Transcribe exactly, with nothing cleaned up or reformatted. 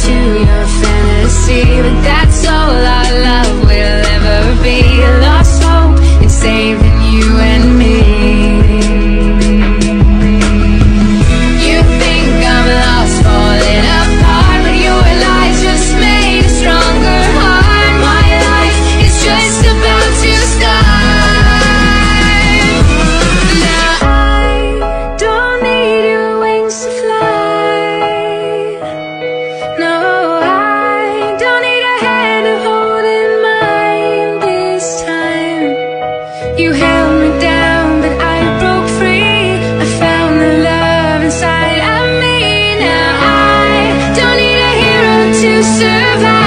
to your fantasy, but that's all our love will ever be. Lost hope in saving you and me. You think I'm lost, falling apart, but your lies just made a stronger heart. My life is just about to start. Now I don't need your wings to fly. No, I don't need a hand to hold in mine this time. You held me down, but I broke free. I found the love inside of me. Now I don't need a hero to survive.